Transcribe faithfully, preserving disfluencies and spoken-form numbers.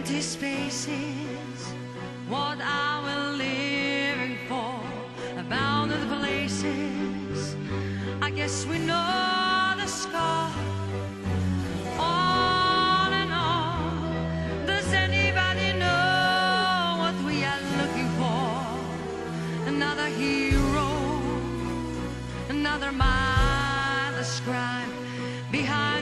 empty spaces, what are we living for? About the places, I guess we know the score. On and on, does anybody know what we are looking for? Another hero, another mindless crime behind